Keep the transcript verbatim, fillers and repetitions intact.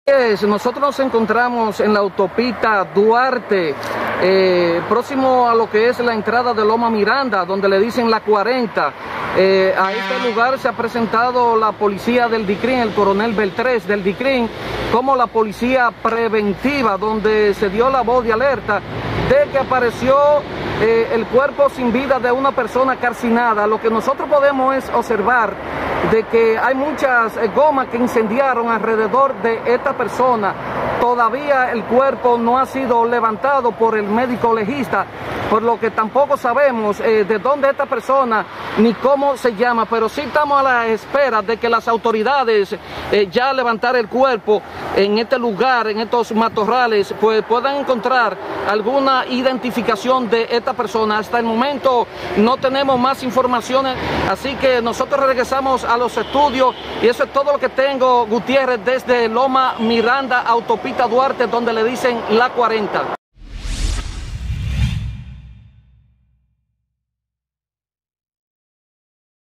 Nosotros nos encontramos en la autopista Duarte, eh, próximo a lo que es la entrada de Loma Miranda, donde le dicen la cuarenta. Eh, a este lugar se ha presentado la policía del DICRIN, el coronel Beltrés del DICRIN, como la policía preventiva, donde se dio la voz de alerta de que apareció eh, el cuerpo sin vida de una persona calcinada. Lo que nosotros podemos es observar de que hay muchas eh, gomas que incendiaron alrededor de esta persona. Todavía el cuerpo no ha sido levantado por el médico legista, por lo que tampoco sabemos eh, de dónde esta persona ni cómo se llama, pero sí estamos a la espera de que las autoridades eh, ya levantar el cuerpo en este lugar, en estos matorrales, pues puedan encontrar alguna identificación de esta persona. Hasta el momento no tenemos más informaciones, así que nosotros regresamos a los estudios y eso es todo lo que tengo, Gutiérrez, desde Loma Miranda, autopista Duarte, donde le dicen la cuarenta.